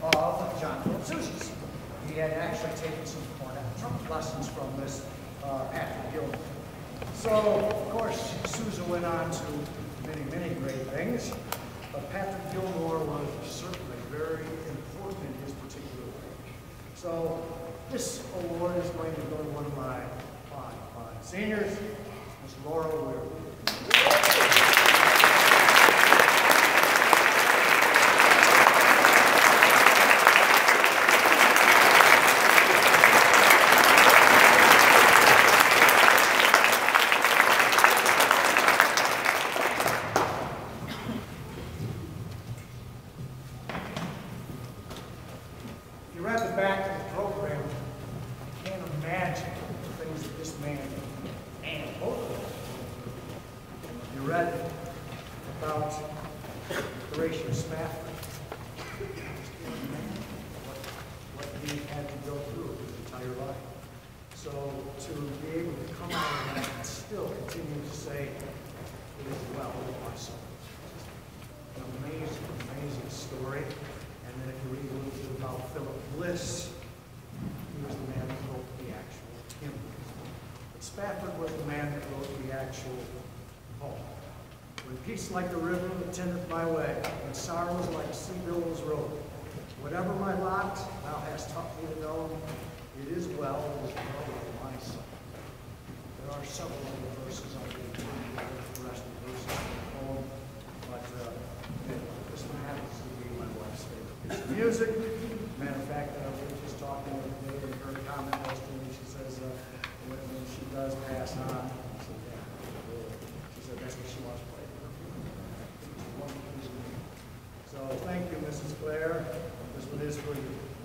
of John Philip Sousa's. He had actually taken some cornet trumpet lessons from this Patrick Gilmore. So, of course, Sousa went on to many, many great things, but Patrick Gilmore was certainly very important in his particular way. So, this award is going to go to one of my fine seniors, Miss Laura Weir. If you read the back of the program, you can't imagine the things that this man and both of them. You read about Horatio Spafford. What he had to go through his entire life. So to be able to come out of that and still continue to say, it is well with my soul. An amazing, amazing story. And then if you read a little bit about Philip Bliss, he was the man that wrote the actual hymn. But Spafford was the man that wrote the actual poem. When peace like the river attendeth my way, and sorrows like sea billows roll, whatever my lot, thou hast taught me to know, it is well with my soul. There are several other verses I can read the rest of the verses of the poem, but this one happens to be my wife's favorite piece of music. Matter of fact, we were just talking the other day, and her comment was to me, she says, when she does pass on, I said, yeah, she said, that's what she wants to play. So thank you, Mrs. Claire. This one is for you.